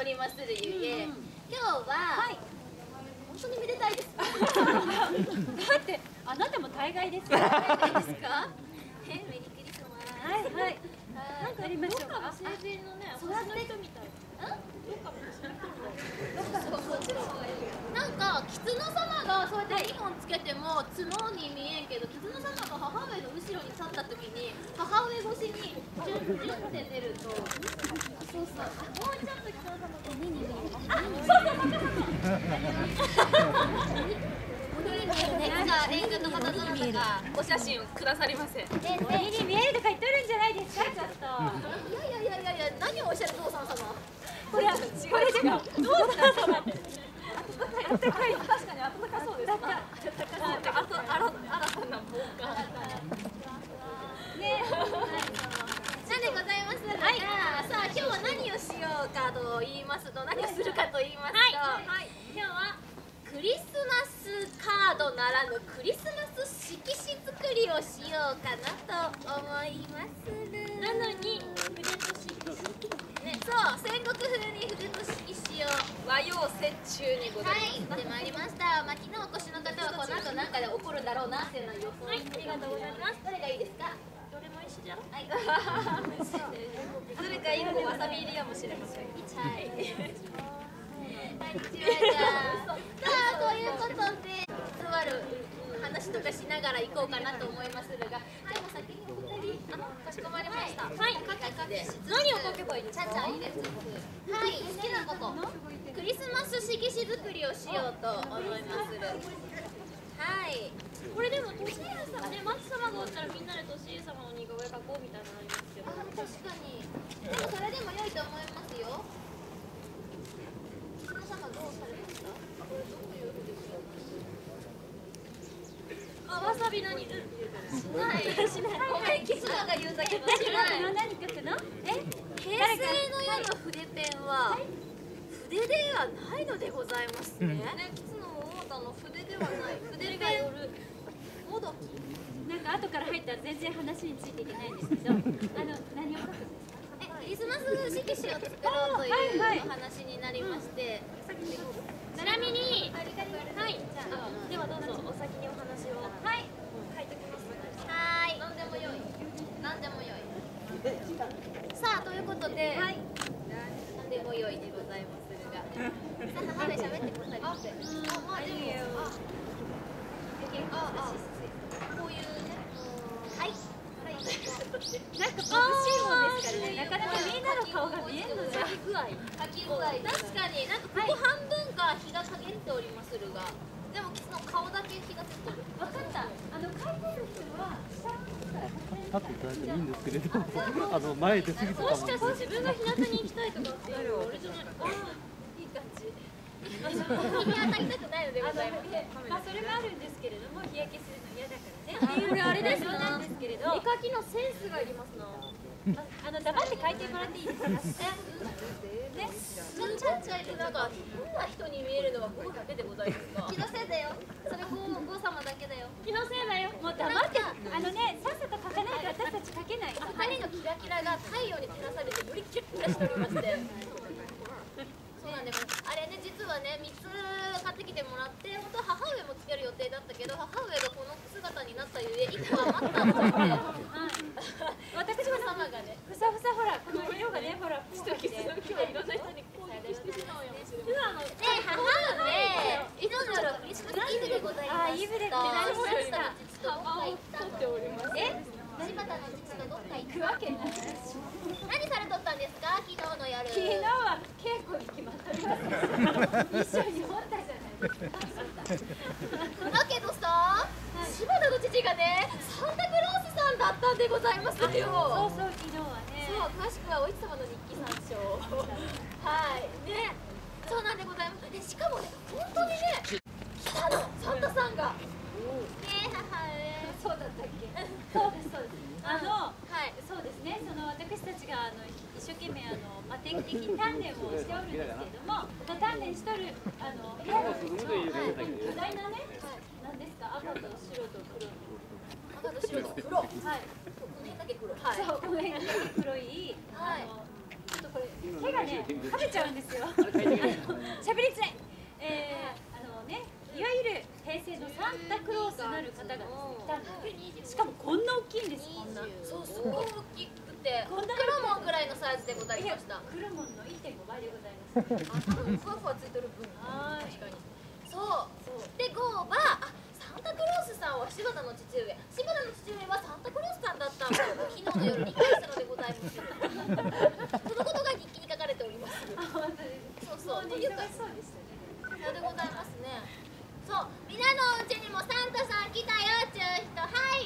おりまするゆえ、今日は本当にめでたいです。だってあなたも大概ですよ。 大概ですか？メリークリスマス。 はいはい。なんかありましょうか。 成人のね、空の人みたい。なんか狐様がそうやって2本つけても角に見えんけど、狐様が母上の後ろに立った時に母上越しにジュンジュンって出ると、そうそう、もうちょっと狐様が目に見える。じゃあレン君の方どなたかお写真をくださりませ。 目に見えるとか言ってるんじゃないですか、ちょっと。 いや、何をおっしゃる父さん様。 これでも父さん様って。あったかい。 確かに暖かそうです。新たな防寒。ね。なんでございますが、さあ今日は何をしようかと言いますと、何をするかと言いますと、今日はクリスマスカードならぬクリスマス色紙作りをしようかなと思いまする。 なのに筆と色紙ね、そう、戦国風に筆と色紙を和洋折衷にございます。はい、でまいりました。まあ、昨日お越しの方はこの後なんかで起こるだろうなっていうのを予想。はい、ありがとうございます。どれがいいですか？ どれも一緒じゃろ。はい。 どれか1個わさび入りかもしれません。はい。こんにちは。さあ、ということで座る話とかしながら行こうかなと思いますが、でも先にお二人、かしこまりました。はい。 何を書けばいいですか？ ちゃちゃ入れつつ、はい、好きなこと、クリスマス色紙作りをしようと思いまする。はい。 これでも年家さんね、松様がおったらみんなで年家様の似顔絵描こうみたいなのありますけど。 確かに。でもそれでも良いと思いますよ。皆様どうされました？これどういう筆ですか？ わさび何？しない。ごめん、キスナが言うんだけどしない。 何書くの？ 平成の世の筆ペンは筆ではないのでございますね。キスナも思ったの筆ではない。筆ペンもどき。 なんか後から入ったら全然話についていけないんですけど、何を書くんですか？ クリスマス色紙を作ろうというお話になりまして、 ちなみに、 はい、 ではどうぞお先にお話を。はい、書いておきます。 はい、何でもよい。何でもよい。さあ、ということで、何でもよいでございますが、さあ、母上喋ってくださいませ。まあでも、こういうね、はい。 なんか眩しいもんですからね、なかなかみんなの顔が見えるのじゃ。 書き具合。確かに、なんかここ半分が日が陰っておりまするが、でもキスの顔だけ日が照ってる。 分かった。書いてる人は下立っていただいていいんですけれど、前出過ぎたかも。 もしかして自分が日向に行きたいとかっていうあれじゃないの？ いい感じ。日に当たりたくないのでございます。 まあそれもあるんですけれども、日焼けするの嫌だからね。 これあれですなんですけれど、 絵描きのセンスがいりますな。 黙って書いてもらっていいですか？ね、 ちゃっちゃいてなんか変な人に見えるのはここだけでございますか？気のせいだよ。それゴー様だけだよ。 気のせいだよ。もう黙って、さっさと書かないと私たち書けない。 光のキラキラが太陽に照らされてよりキラキラしておりまして。そうなんで、あれね、実はね、3つ買ってきてもらって、本当は母上もつける予定だったけど、母上がこの姿になったゆえ、1個余ったので、私の様がね、 ふさふさほら、この色がね、ほら、 今日はいろんな人に攻撃してしまうやもしれない。 で、 母上、いつものクリスマスイブでございました。 イブでございました。 父とどっか行ったの。柴田の父とどっか行くわけない。何されとったんですか、昨日の夜。 昨日は稽古に決まっております。一緒におったじゃないですか。 だけどさ、柴田の父がね、サンタクロースさんだったんでございますよ。 そうそう、昨日はね。 そう、詳しくはお市様の日記参照。はい、ね、そうなんでございます。で、しかもね、本当にね、来たの、サンタさんが。ね、母上。 そうだったっけ？そうです、そうです。 はい、 そうですね。私たちが一生懸命定期的に鍛錬をしておるんですけれども、鍛錬しとる部屋のうちの巨大なね、なんですか、赤と白と黒。 赤と白と黒。はい。この辺だけ黒。はい。 そう、この辺だけ黒い。ちょっとこれ手がね、 食べちゃうんですよ。喋りづらい。いわゆる平成のサンタクロースなる方が来たんです。しかもこんな大きいんです。こんな。 そう、すごい大きくて、クロモンぐらいのサイズでございました。 クロモンの 1.5 倍でございます。 あ、多分ふわふわついてる分。確かに。そう。で、5は、サンタクロースさんは柴田の父上。柴田の父上はサンタクロースさんだったのを昨日の夜理解したのでございます。そのことが日記に書かれております。そうそう。というか、そうでございますね。そう、みんなのうちにもサンタさん来たよっていう人、はい。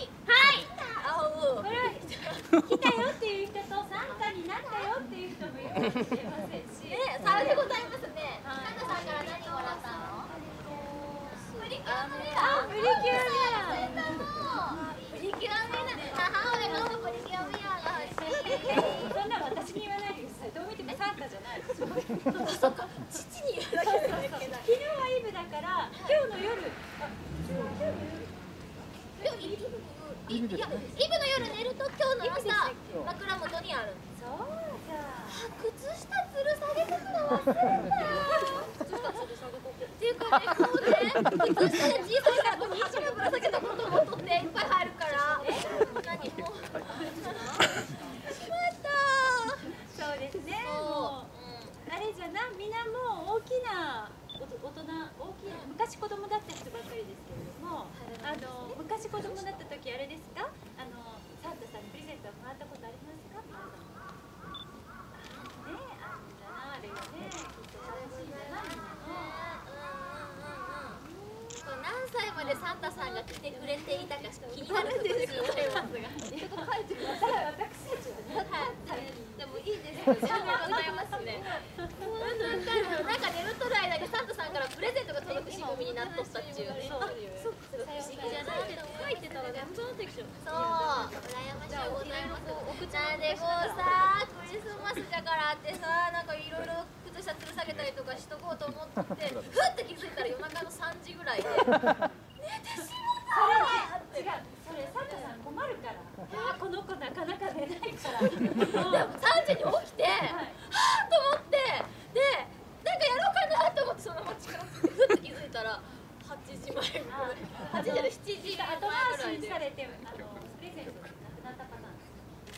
これは来たよっていう人とサンタになったよっていう人もいるかもしれませんし。 さようでございますね。サンタさんから何もらったの？プリキュアのミラー。プリキュアミラー。プリキュアミラー。母親がプリキュアミラーが欲しい。 そんな私に言わないでください。どう見てもサンタじゃない。 そっか、父に言わなきゃいけない。 昨日はイブだから、今日の夜。 イブの夜寝ると今日の朝枕元にある。 そうか。 靴下吊る下げとくの忘れた。靴下吊る下げとく。っていうかね、こうね、靴下で小さいからこの足のぶら下げたことを持っとっていっぱい入るから。何も。しまった。 そうですね。もうあれじゃな、みんなもう大きな。大人、大きな昔子供だった人ばっかりですけれども、昔子供だった時あれですか、サンタさんにプレゼントをもらったことありますか？ね、あんだな、あれがね、きっと楽しいんだな、みんなの。 何歳までサンタさんが来てくれていたか気になるところでございますが、ちょっと書いてください。 私たちはね、 でもいいですよ。ありがとうございますね。なんか眠っとる間にサンタさんからプレゼントが届く仕組みになっとったっちゅうね。そう、不思議じゃないけど書いてたらね、そう、羨ましゅうございます。なんでこうさ、クリスマスじゃからってさ、なんかいろいろ靴下吊る下げたりとかしとこうと思ってふって気づいたら夜中の3時ぐらいで寝てしまった。 違う、それサンタさん困るから。この子なかなか寝ないから。 でも3時に起きて、はぁと思って、で、なんかやろうかなと思ってそのまま近くふって気づいたら8時前ぐらい、8時じゃない、7時前後ぐらいで。 回しにされてプレゼントがなくなったパターン。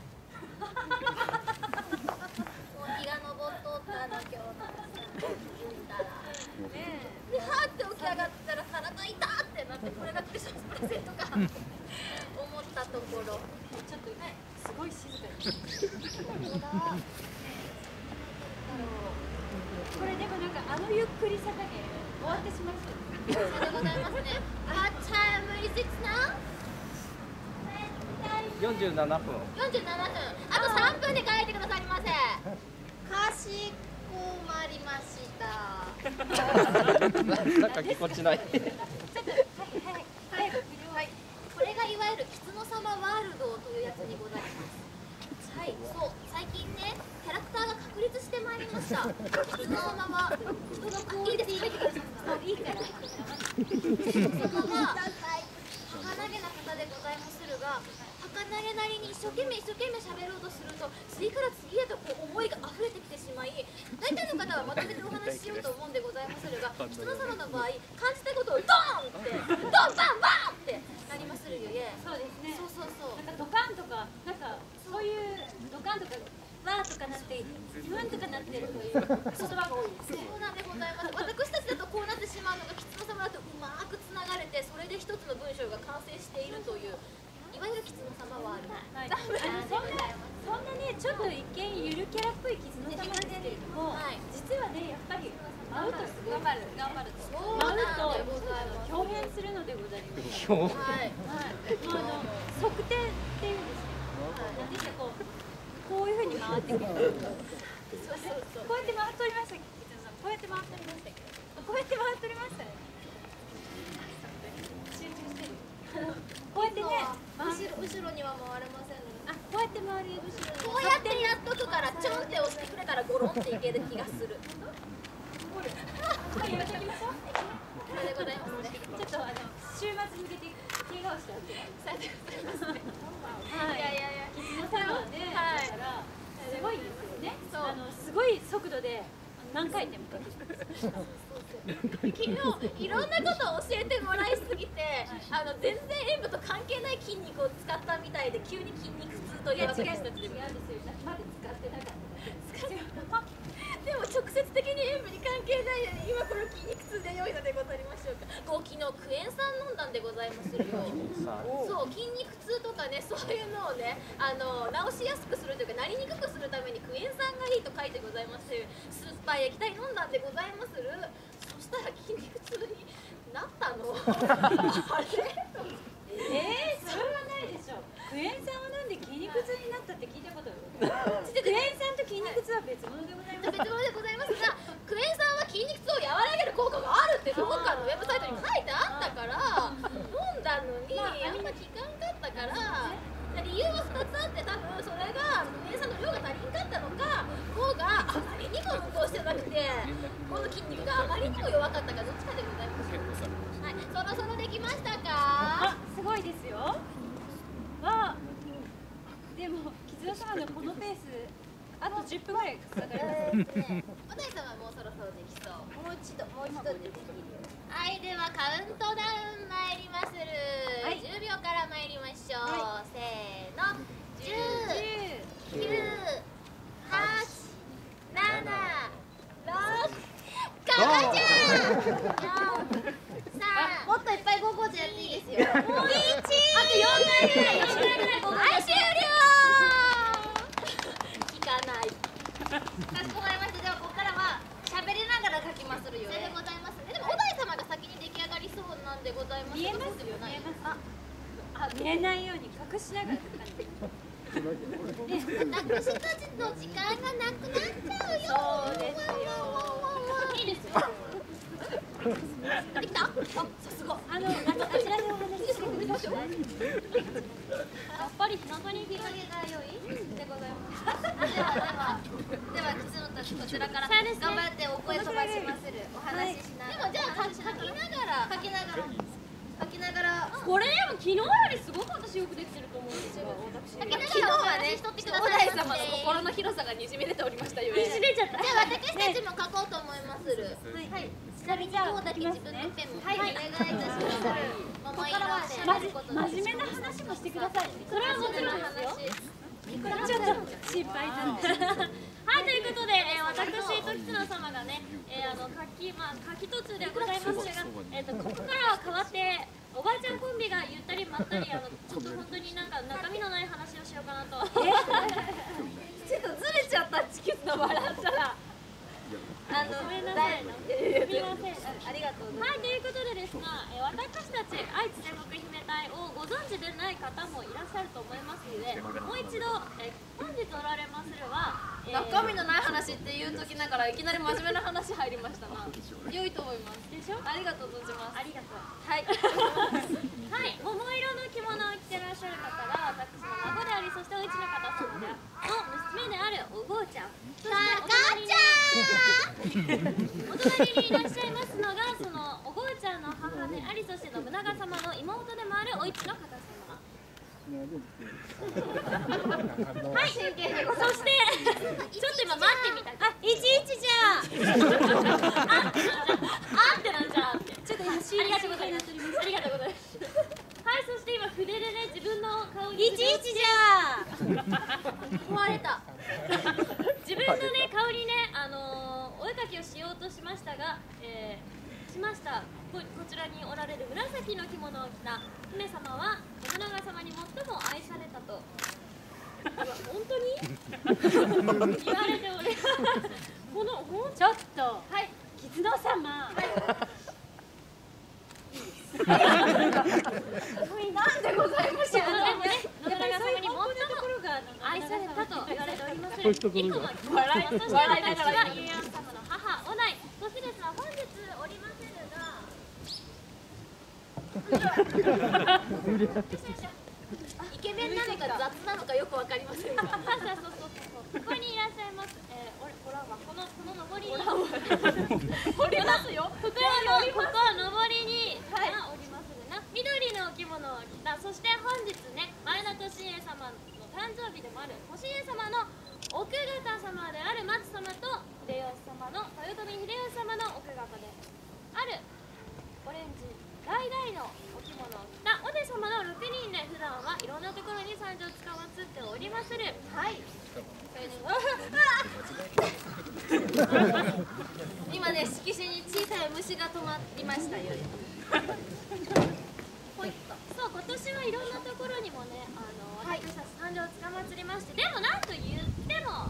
もう日が昇っとったの今日の朝気づいたら。で、はーって起き上がったら体痛ってなって、これがクリスマスプレゼントか思ったところ。 ちょっとすごい静かに。これでもなんかゆっくりさ加減終わってしまいそうです。 そうでございますね。What time is it now? 47分。 47分。あと3分で帰ってくださいませ。かしこまりました。 なんかぎこちない。 はい。これがいわゆるキツノ様ワールドというやつにございます。はい、そう、最近ね、キャラクターが確立してまいりました。キツノ様は人がいいです、いいです。いいから。キツノ様は儚げな方でございまするが、儚げなりに一生懸命喋ろうとすると、次から次へとこう思いが溢れてきてしまい、大体の方はまとめてお話ししようと思うんでございまするが、キツノ様の場合、感じたことをドーンって、ドンバンバンってなりまするゆえ。 そうですね。 そう。 なんかドカンとか、なんかそういうドカンとかわーとかなってブンとかなってるという言葉が多いですね。 そうなんでございます。私たちだとこうなってしまうのがキツノ様だとうまくつながれて、それで一つの文章が完成しているといういわゆるキツノ様はある。 はい。そんなね、ちょっと一見ゆるキャラっぽいキツノ様ですけれども、実はね、やっぱり舞うとすごい頑張る。そう舞なんうでございます。 と表現するのでございます。 表はい。 測定っていうんですよ。なんでこういうふうに回ってくる。こうやって回っておりました。こうやって回っておりました。こうやって回っておりましたね。集中してる。こうやってね、 後ろには回れませんので。 こうやって回り後ろに。 こうやってやっとくからちょんって押してくれたらゴロンっていける気がする。 やめておきましょう。 これでございますね。 ちょっと週末に向けて怪我をしておきます。はい。キツノ様はね、だからすごいですよね。すごいそ速度で何回転もかけてます。 昨日いろんなことを教えてもらいすぎて、全然演舞と関係ない筋肉を使ったみたいで急に筋肉痛という私たちでもまだ使ってなかった。 でも直接的に演舞に関係ないのに今この筋肉痛で良いのでございましょうか。昨日クエン酸飲んだんでございまするよ。そう筋肉痛とかね、そういうのをね治しやすくするというかなりにくくするためにクエン酸がいいと書いてございます酸っぱい液体飲んだんでございまする。そしたら筋肉痛になったのあれそれはないでしょ。クエン酸を飲んで筋肉痛になったって聞いたことある。クエン酸と筋肉痛は別物でございます。 別物でございますが、クエン酸は筋肉痛を和らげる効果があるってどこかのウェブサイトに書いてあったから飲んだのにあんま効かんかったから、理由は2つあって、多分それがクエン酸の量が足りんかったのか、効があまりにも無効してなくてこの筋肉があまりにも弱かったか、どっちかでございます。はい、そろそろできましたか？ すごいですよ。でも木津様のこのペースあと10分ぐらいかかりますね。 お大様もうそろそろできそう。もう一度でできる。はい、ではカウントダウン参りまする。10秒から参りましょう。せーの。10、9、8、7、6、かがちゃん。3、もっといっぱいゴーゴーちゃんやっていいですよ。1、あと4回ぐらいはい、終了。聞かない。かしこまりました。ではここからは喋りながら書きまするよね。でございますね。でもお大様が先に出来上がりそうなんでございます。 見えますよ。見えます。見えないように隠しながら書かない。 私たちの時間がなくなっちゃうよ。そうですよ。いいですよ。できた？あ、さすが。 あちらでお話ししてください。 やっぱり日向に日陰が良いでございます。では吉野たちこちらから頑張ってお声飛ばしまする。お話ししながら。でもじゃあ書きながら。 これでも昨日よりすごく私よくできてると思うんですよ。 書きながらはね、お大様の心の広さがにじみ出ておりましたよね。 にじめちゃった。 じゃあ私たちも書こうと思いまする。はい。ちなみに今日だけ自分のペンもお願いいたします。桃色で真面目な話もしてください。それはもちろんですよ。ちょっと心配だね。はい、ということで、私と吉野様がね、書き途中ではございますが、ここからは変わって、おばあちゃんコンビがゆったりまったり、ちょっと本当になんか中身のない話をしようかなと。ちょっとずれちゃった、チキュッと笑ったら。ごめんなさい。すみません。ありがとうございます。はい、ということでですが、私たち愛知戦国姫隊をご存知でない方もいらっしゃると思いますので、もう一度、本日おられまするは、 中身のない話って言うときながらいきなり真面目な話入りましたな。良いと思います。でしょ？ありがとうございます。 ありがとう。 はい。 はい、桃色の着物を着てらっしゃる方が私の孫であり、そしておうちの方様の娘であるおごうちゃん。そしてお隣にいらっしゃいますのが、そのおごうちゃんの母であり、そして信長様の妹でもあるお市の方様。はい、そしてちょっと今待ってみた。あ、11じゃあってなんじゃあって。ちょっと今ありがとうございます。ありがとうございます。はい、そして今筆でね、自分の顔に11じゃ壊れた。 自分のね、顔にね、お絵かきをしようとしましたが、こちらにおられる紫の着物を着た姫様は信長様に最も愛されたと本当に言われております。ちょっと、はい、吉野様、なんでございましょう。信長様に最も愛されたと言われております。一個の笑いながら家康様の母おない。そしてですね、本日おりませるがイケメンなのか雑なのかよくわかりませんが、 そうここにいらっしゃいます。この上りに掘りますよ。 ここは上りにおりますな。緑のお着物を着た、そして本日ね、前田利家様の誕生日でもある利家様の奥方様である松様と出参上つかまつっておりまする。 はい。今ね、色紙に小さい虫が止まりましたよ。ほいっと。 そう、今年はいろんなところにもね、私たち参上つかまつりまして、でもなんと言っても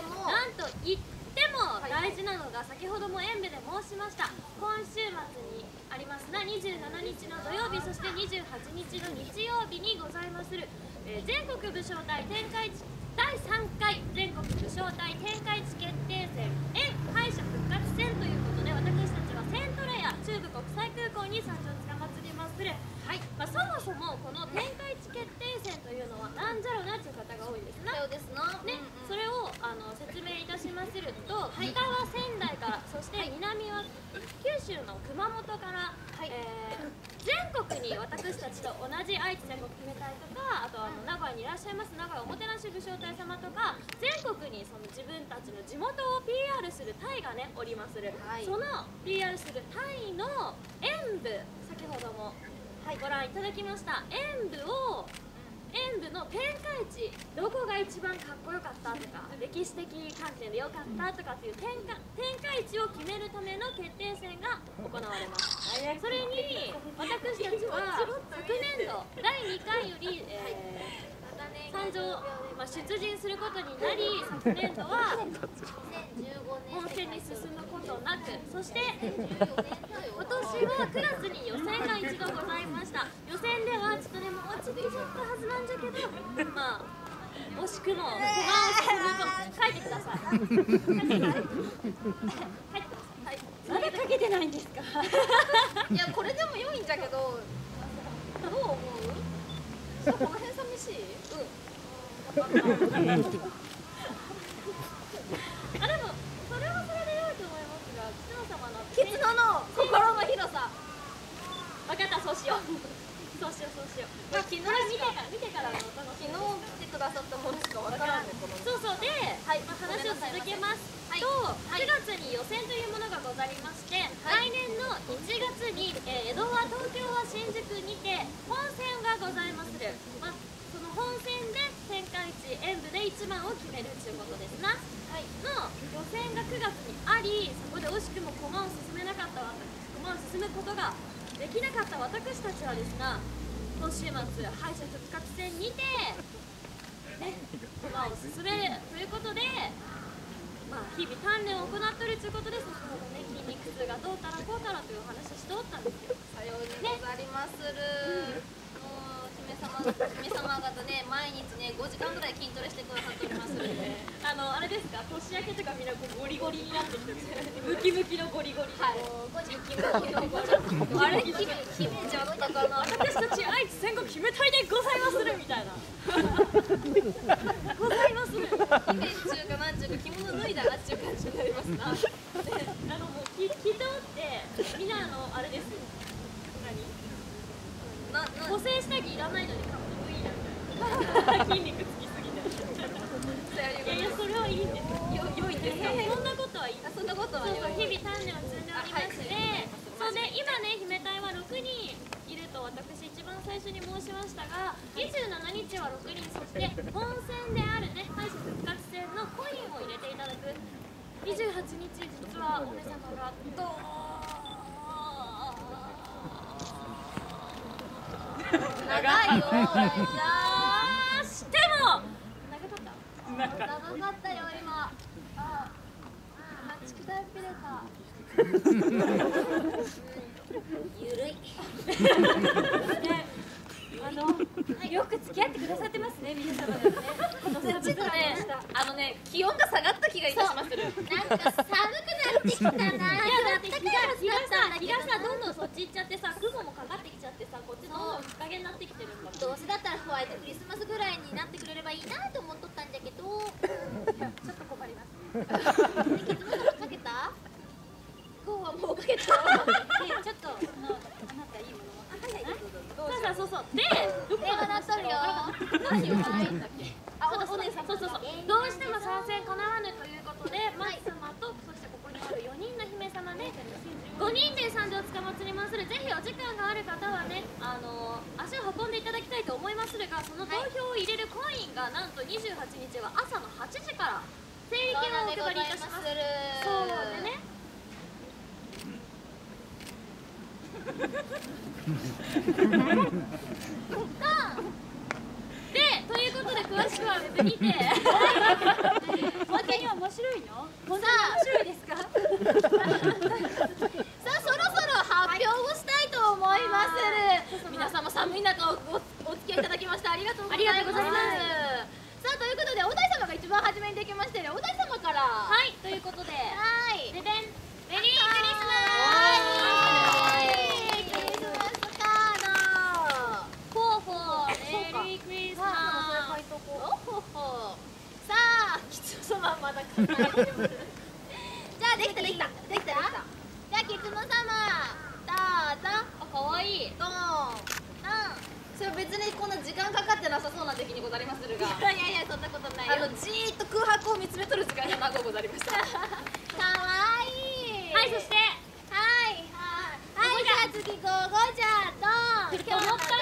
大事なのが、先ほども演舞で申しました、今週末にありますな27日の土曜日、そして28日の日曜日にございまする、全国武将隊天下一第3回全国武将隊天下一決定戦敗者復活戦ということで、私たちはセントレア中部国際空港に参上つかまつりまする。はい、そもそもこの天下一決定戦というのはなんじゃろなという方が多いんですな。 そうですな。 ね、それを説明いたしますると、北は仙台から、そして南は九州の熊本から、全国に私たちと同じ愛知全国決め隊とか、あと名古屋にいらっしゃいます名古屋おもてなし武将隊様とか、全国にその自分たちの地元を PR する隊がねおりまする、その PR する隊の演舞、先ほどもご覧いただきました演舞の天下一、どこが一番かっこよかったとか、歴史的観点でよかったとかっていう天下一を決めるための決定戦が行われます。それに私たちは昨年度第2回より、参上、出陣することになり、昨年度は本戦に進むことなく、そして今年は9月に予選が一度ございました。予選ではちょっとね、もう落ちてきちゃったはずなんじゃけど、惜しくも駒を進むと書いてください。書いてください。まだ書けてないんですか。 いや、これでも良いんじゃけど、どう思う？ちょっとこの辺寂しい？ でもそれはそれで良いと思いますが、吉野様の吉野の心の広さ。 分かった、そうしよう。そうしよう。 昨日見てからのお楽しみ。 昨日来てくださったものしかわからない。 そうで、話を続けますと、9月に予選というものがございまして、来年の1月に江戸は東京は新宿にて本戦がございまする。その本戦で天下一演舞で1番を決めるということですな。の予選が9月にあり、そこで惜しくも駒を進むことができなかった私たちはですが、今週末敗者復活戦にてね、駒を進めるということで、日々鍛錬を行っとるということで、先ほどね、筋肉痛がどうたらこうたらというお話をしておったんですよ。 さようでござりまする。もう姫様方ね、毎日ね、5時間ぐらい筋トレしてくださっておりますので、 あれですか、年明けとかみんなゴリゴリになってきて、ムキムキのゴリゴリ。 はい。ムキムキのゴリゴリ。あれ、姫じゃったかな。 私たち愛知戦国姫隊でございまするみたいな。ございまする。 姫中かなんちゅうか着物脱いだなっちゅう感じになりますな。 もう人ってみんなあれですよ。補正下着いらないのにかっこいいなみたいな。筋肉つきすぎて。いやそれはいいんですよ。良いんですよ。そんなことはいい。 そんなことは日々鍛錬を積んでおりまして、それで今ね、姫隊は6人いると私一番最初に申しましたが、27日は6人、そして本戦であるね、敗者復活戦のコインを入れていただく。28日、実はお姉様がど長いよ。 しても長かったよ今。待ちくださゆるい。 よく付き合ってくださってますね、皆様ですね。 ちょっとね、気温が下がった気がいたしまする。なんか寒くなってきたな。 いやだって日がさどんどんそっち行っちゃってさ、雲もかかってきちゃってさ、こっちどんどん日陰になってきてるんだもん。 どうせだったらホワイトクリスマスぐらいになってくれればいいなと思っとったんだけど、ちょっと困ります。いつものかけた？今日はもうかけた。ちょっとあなたいいもの。 そうで、どこ電話鳴っとるよ。何をないんだっけ？ お姉さん、どうしても参戦かなわぬということで、マキ様とそしてここにある4人の姫様で5 5人で参上つかまつりまする。ぜひお時間がある方はね、足を運んでいただきたいと思いまするが、その投票を入れるコインがなんと28日は朝の8時から整理券をお配りいたします。そうでね。で、ということで詳しくはウェブにて本当に面白いの？本当に面白いですか？ さあ、そろそろ発表をしたいと思います。皆様寒い中お付き合いいただきましてありがとうございます。さあ、ということで、お大様が一番初めにできまして、お大様から。はい、ということで、はい、ででん、メリークリスマスカード。ほうほう、メリークリスマス。ほうほう。さあ、吉野様まだ考えてます。じゃあ、できた。じゃあ、吉野様、どうぞ。あ、かわいい。ドーン。 それ別にこんな時間かかってなさそうな出来にござりまするが、 いやそんなことないよ。 じーっと空白を見つめとる時間が長うござりました。 かわいい。はい、そしてはい、じゃあ次ゴーゴーちゃんと今日のゴー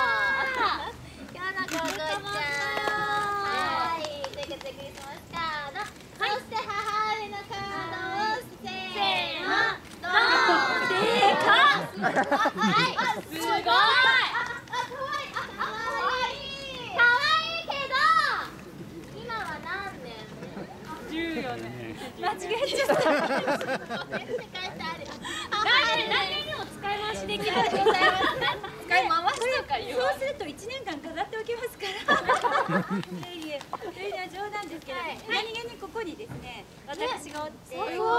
ゴーちゃん、はい、クリスマスカード、そして母上のカードをせーの、ドーン。でかっ。はい、すごい。 間違えちゃった。来年にも使い回しできるでございます。 使い回しとか言う。 そうすると1年間飾っておきますから。いえいえ、それは冗談ですけど、何気にここにですね、私がおって、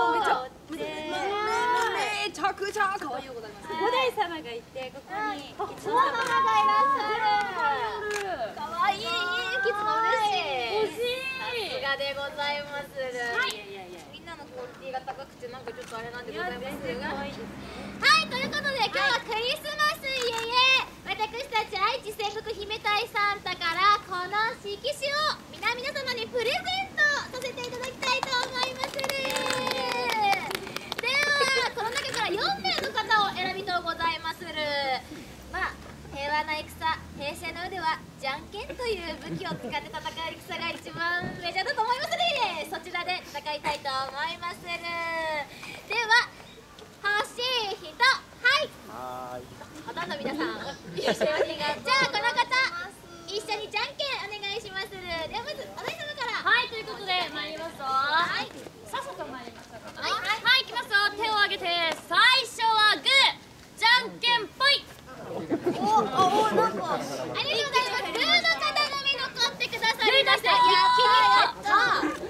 めちゃくちゃ可愛いございます。 五代様がいて、ここに吉野様がいらっしゃる。かわいい。吉野嬉しい。さすがでございまする。みんなのクオリティが高くてなんかちょっとあれなんでございますが、はい、ということで今日はクリスマスイエイエイ、私たち愛知戦国姫隊サンタからこの色紙を皆様にプレゼントさせていただきたいと思いまする。ではこの中から4名の方を選びとうございまする。まあ平和な戦、平成の世ではじゃんけんという武器を使って戦う戦が一番メジャーだと思いますので、そちらで戦いたいと思いまする。では欲しい人、はい、ほとんど皆さんじゃあこの方一緒にじゃんけんお願いしまする。ではまずお大様から。はい、ということで参りますぞ。はい、 さっさと参りましょうか。 はい、いきますよ。手を挙げて最初はグー、じゃんけんぽい。なんかありがとうございます。グーの方のみ残ってくださいました。やったー。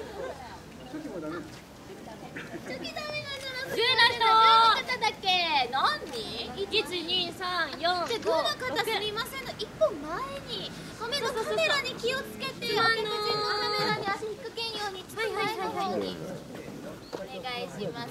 チョキダメなんじゃなくて、グーの方だけ何人？1、2、3、4、5、6。じゃあグーの方すみませんの一本前にカメラに気をつけて、お客人のカメラに足引っ掛けんように前の方にお願いします。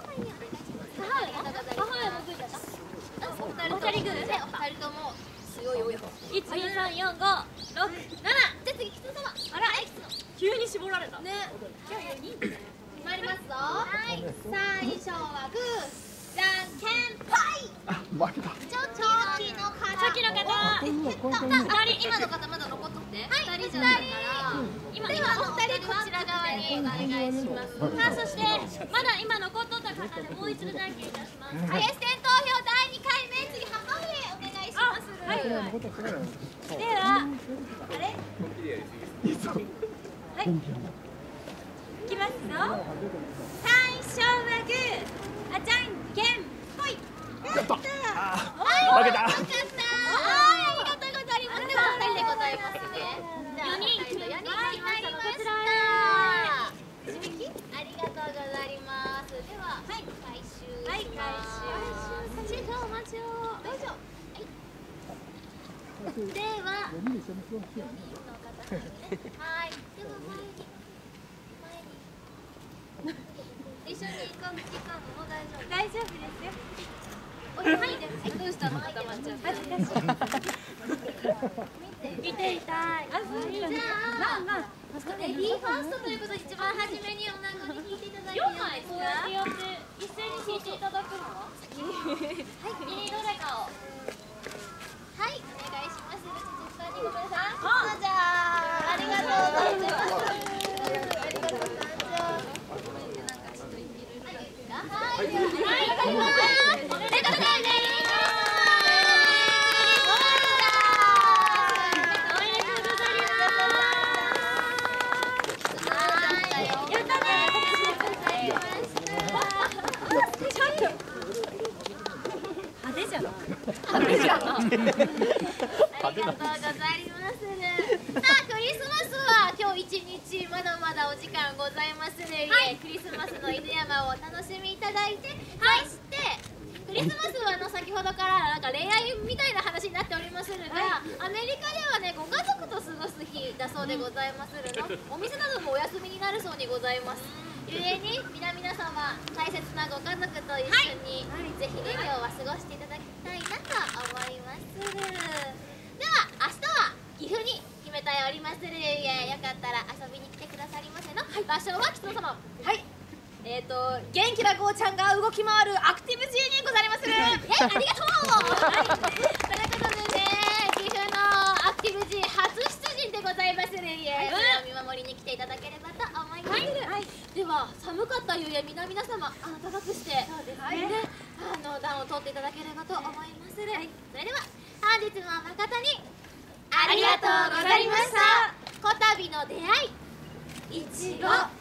お二人グーでお二人とも強いよ。1、2、3、4、5、6、7。じゃあ次吉野様。あら、急に絞られたね。今日4人で参りますぞ。はい、最初はグー、じゃんけんぽい。 負けた。 チョキの方。今の方まだ残っとって。はい、2人じゃないから。今お二人こちら側にお願いします。さあ、そしてまだ今残っとった方でもう一度じゃんけんいたします。林戦投票第2回目、次母上お願いします。 はい。では、あれ？はい。いきますぞ。最初はグー、じゃんけんぽい。やった。 負けた。 ありがとうございます。では2人でございますね。4人決まりました。締め切りありがとうございます。では回収。はい、回収。どうぞ。では4人の方ですね。はい。では前に一緒に行かんも大丈夫ですよ。どうしたの、固まっちゃう。恥ずかしい。見ていたい。じゃあ、レディーファーストということで一番初めにおなごに引いていただいていいですか？ 一斉に引いていただくのははい、どれかをはい、お願いします。実際にごめんなさい。じゃあ、ありがとうございます。ありがとうございます。はい、わかります。ありがとうございます。ありがとうございます。さあ、クリスマスは今日一日まだまだお時間ございますので、クリスマスの犬山をお楽しみいただいて、そしてクリスマスは先ほどからなんか恋愛みたいな話になっておりまするが、アメリカではね、ご家族と過ごす日だそうでございまするの。お店などもお休みになるそうにございます。ゆえに皆様大切なご家族と一緒に、ぜひね、今日は過ごしていただきたいなと思いまする。では明日は岐阜に決めておりまする。よかったら遊びに来てくださりませの。場所は吉野様。はい、元気なゴーちゃんが動き回るアクティブ G にございまする。ありがとう。ということでね、岐阜のアクティブ G 初出陣でございまする。それを見守りに来ていただければと思いまする。では寒かったゆえ皆様暖かくして、暖を取っていただければと思いまする。それでは本日も誠にありがとうございました。こたびの出会いいちご